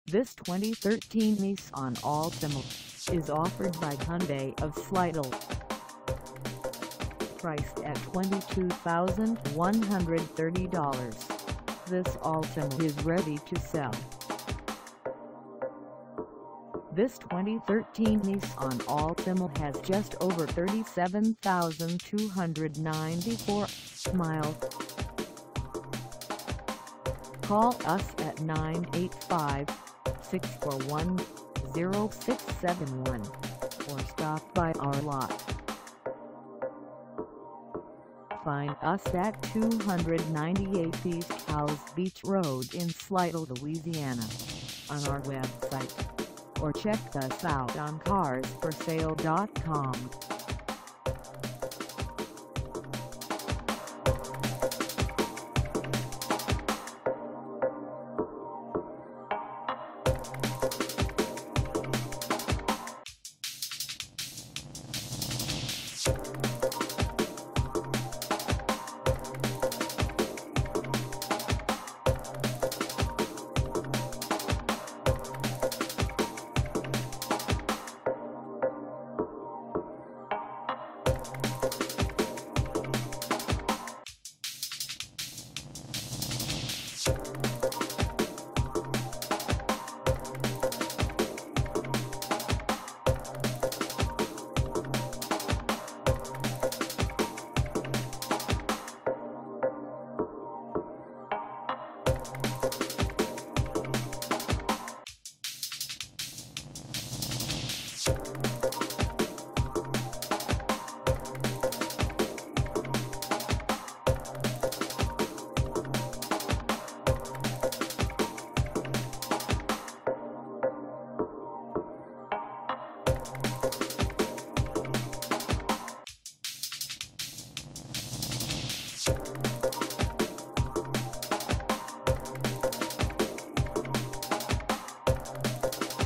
This 2013 Nissan Altima is offered by Hyundai of Slidell. Priced at $22,130, this Altima is ready to sell. This 2013 Nissan Altima has just over 37,294 miles. Call us at 985-641-0671 or stop by our lot. Find us at 298 East Howze Beach Road in Slidell, Louisiana, on our website, or check us out on carsforsale.com.